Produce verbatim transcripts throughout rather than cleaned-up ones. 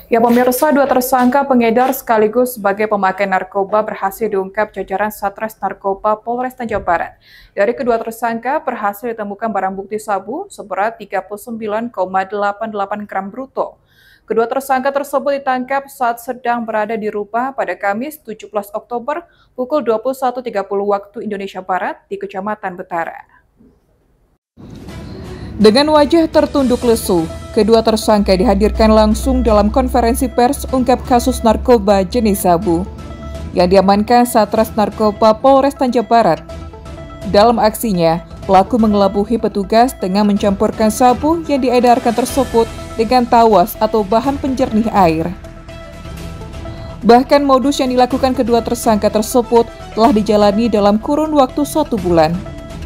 Ya pemirsa, dua tersangka pengedar sekaligus sebagai pemakai narkoba berhasil diungkap jajaran Satres Narkoba Polres Tanjung Barat. Dari kedua tersangka berhasil ditemukan barang bukti sabu seberat tiga puluh sembilan koma delapan delapan gram bruto. Kedua tersangka tersebut ditangkap saat sedang berada di rumah pada Kamis tujuh belas Oktober pukul dua puluh satu tiga puluh waktu Indonesia Barat di Kecamatan Betara. Dengan wajah tertunduk lesu, kedua tersangka dihadirkan langsung dalam konferensi pers ungkap kasus narkoba jenis sabu yang diamankan Satres Narkoba Polres Tanjung Barat. Dalam aksinya, pelaku mengelabuhi petugas dengan mencampurkan sabu yang diedarkan tersebut dengan tawas atau bahan penjernih air. Bahkan modus yang dilakukan kedua tersangka tersebut telah dijalani dalam kurun waktu satu bulan.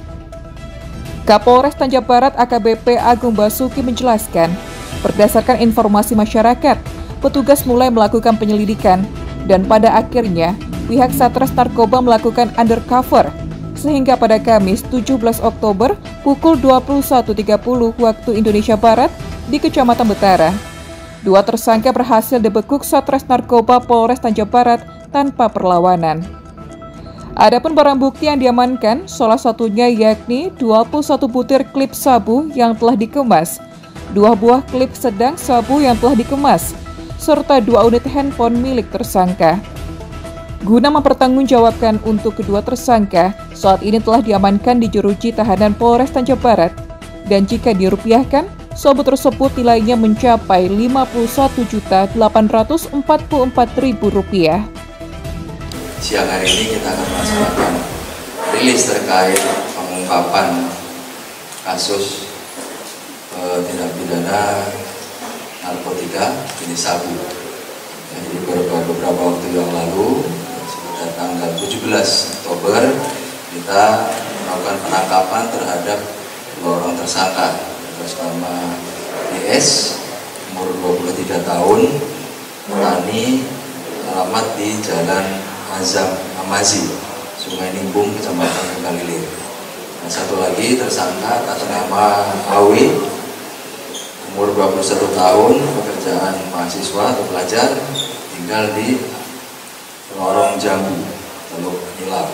Kapolres Tanjung Barat A K B P Agung Basuki menjelaskan, berdasarkan informasi masyarakat, petugas mulai melakukan penyelidikan dan pada akhirnya pihak Satres Narkoba melakukan undercover sehingga pada Kamis tujuh belas Oktober pukul dua puluh satu tiga puluh waktu Indonesia Barat di Kecamatan Betara, dua tersangka berhasil dibekuk Satres Narkoba Polres Tanjung Barat tanpa perlawanan. Adapun barang bukti yang diamankan, salah satunya yakni dua puluh satu butir klip sabu yang telah dikemas, dua buah klip sedang sabu yang telah dikemas, serta dua unit handphone milik tersangka. Guna mempertanggungjawabkan untuk kedua tersangka, saat ini telah diamankan di jeruji tahanan Polres Tanjung Barat, dan jika dirupiahkan, sabu tersebut nilainya mencapai lima puluh satu juta delapan ratus empat puluh empat ribu rupiah. Siang hari ini kita akan melaksanakan rilis terkait pengungkapan kasus eh, tindak pidana narkotika jenis sabu. Jadi beberapa, beberapa waktu yang lalu, sekitar tanggal tujuh belas Oktober, kita melakukan penangkapan terhadap dua orang tersangka atas nama D S, umur dua puluh tiga tahun, petani, alamat di Jalan Azam Amazi, Sungai Nimbung, Kecamatan Kalilir. Nah, satu lagi tersangka atas nama Awi, umur dua puluh satu tahun, pekerjaan mahasiswa atau pelajar, tinggal di Lorong Jambu, Teluk Nilau.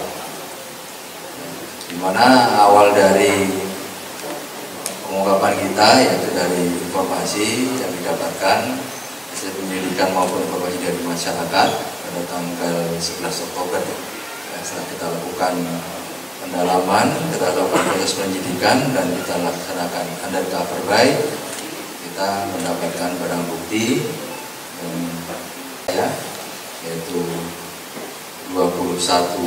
Di mana awal dari pengungkapan kita yaitu dari informasi yang didapatkan hasil penyelidikan maupun informasi dari masyarakat pada tanggal sebelas Oktober. Ya, setelah kita lakukan pendalaman, kita lakukan proses penyidikan dan kita laksanakan undercover buy, kita mendapatkan barang bukti yang ya, yaitu dua puluh satu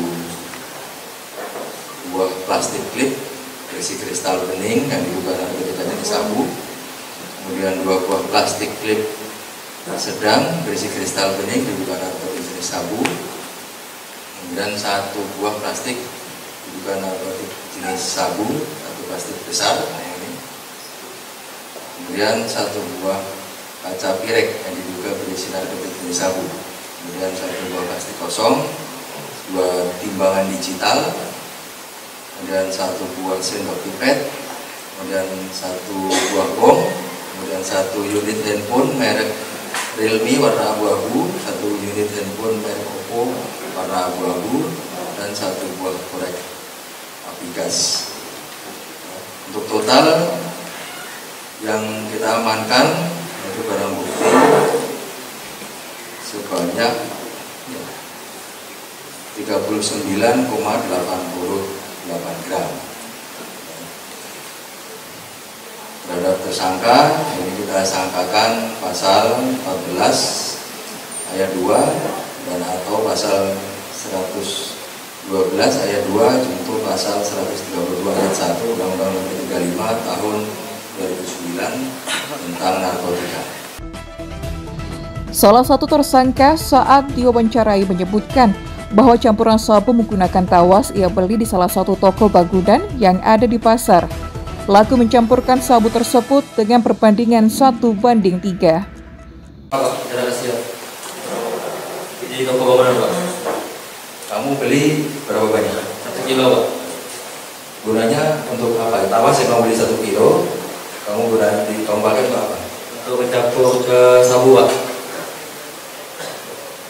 buah plastik klip berisi kristal bening yang diduga narkotika jenis sabu, kemudian dua buah plastik klip sedang berisi kristal bening diduga narkotika jenis sabu, kemudian satu buah plastik diduga narkotika jenis sabu, satu plastik besar nah ini, kemudian satu buah kaca pirek yang diduga berisi narkotika jenis sabu, kemudian satu buah plastik kosong, dua timbangan digital, kemudian satu buah sendok pipet, kemudian satu buah bom, kemudian satu unit handphone merek Realme warna abu-abu, satu unit handphone merek Oppo warna abu-abu, dan satu buah korek api gas. Untuk total yang kita amankan yaitu barang bukti sebanyak tiga puluh sembilan koma delapan delapan gram. Terhadap tersangka ini kita sangkakan pasal empat belas ayat dua dan atau pasal seratus dua belas ayat dua junto pasal seratus tiga puluh dua ayat satu Undang-Undang Nomor tiga puluh lima Tahun dua ribu sembilan tentang narkotika. Salah satu tersangka saat diwawancarai menyebutkan bahwa campuran sabu menggunakan tawas ia beli di salah satu toko bangunan yang ada di pasar. Pelaku mencampurkan sabu tersebut dengan perbandingan satu banding tiga. Di toko bangunan, Pak. Kamu beli berapa banyak? Satu kilo, Pak. Gunanya untuk apa? Tawas yang kamu beli satu kilo, kamu guna di kamu pakai untuk apa? Untuk mencampur ke sabu, Pak.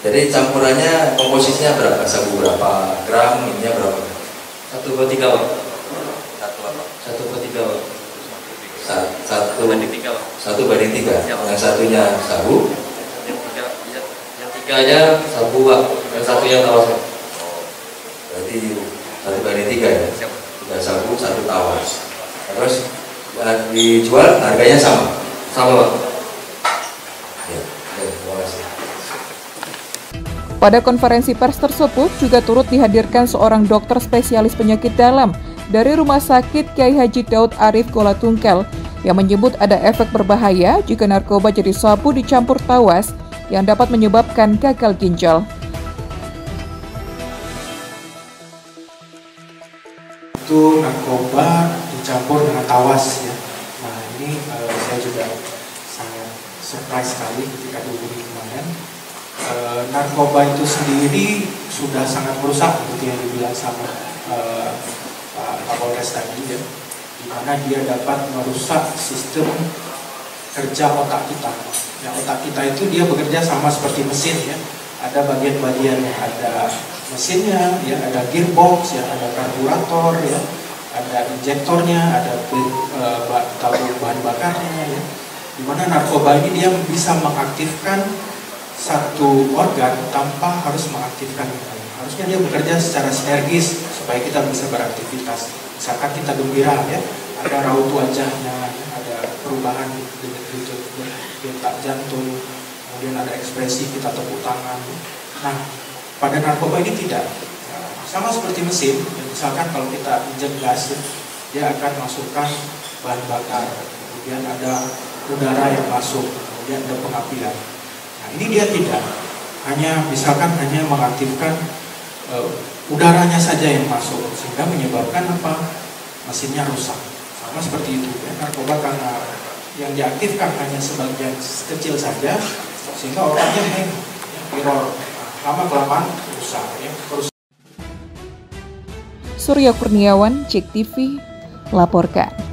Jadi campurannya komposisinya berapa? Sabu berapa gram? Ininya berapa? Satu per tiga Pak. Satu apa? Satu per tiga Pak. Sa- Satu Banding tiga Pak. Satu banding tiga. Ya, Pak. Yang satunya sabu. Yang tiga, yang, yang tiganya sabu Pak. Yang satunya tawas Pak. Berarti satu banding tiga ya. Siap. Tiga sabu, satu tawas. Terus ya, dijual harganya sama. Sama Pak. Ya, oke, terima kasih. Pada konferensi pers tersebut juga turut dihadirkan seorang dokter spesialis penyakit dalam dari Rumah Sakit Kyai Haji Daud Arif Kuala Tungkal yang menyebut ada efek berbahaya jika narkoba jadi sabu dicampur tawas yang dapat menyebabkan gagal ginjal. Itu narkoba dicampur dengan tawas ya. Nah ini uh, saya juga sangat surprise sekali ketika dihubungi kemarin. Uh, narkoba itu sendiri sudah sangat merusak seperti yang dibilang sama uh, Pak Kapolres tadi ya, di mana dia dapat merusak sistem kerja otak kita. Ya, otak kita itu dia bekerja sama seperti mesin ya. Ada bagian-bagian yang ada mesinnya, ya ada gearbox, ya ada karburator, ya ada injektornya, ada uh, tabung bahan bakarnya, ya. Dimana narkoba ini dia bisa mengaktifkan satu organ tanpa harus mengaktifkan yang lain. Harusnya dia bekerja secara sinergis supaya kita bisa beraktivitas. Misalkan kita gembira ya, ada raut wajahnya, ya, ada perubahan di detak jantung, kemudian ada ekspresi kita tepuk tangan. Nah, pada narkoba ini tidak. Sama seperti mesin, ya, misalkan kalau kita injek gas, ya, dia akan masukkan bahan bakar, kemudian ada udara yang masuk, kemudian ada pengapian. Nah, ini dia tidak, hanya misalkan hanya mengaktifkan uh, udaranya saja yang masuk, sehingga menyebabkan apa? Mesinnya rusak. Sama seperti itu, ya. Narkoba karena yang diaktifkan hanya sebagian kecil saja, sehingga orangnya hang, ya, error, lama kelamaan rusak. Ya. Surya Kurniawan, Cek T V, melaporkan.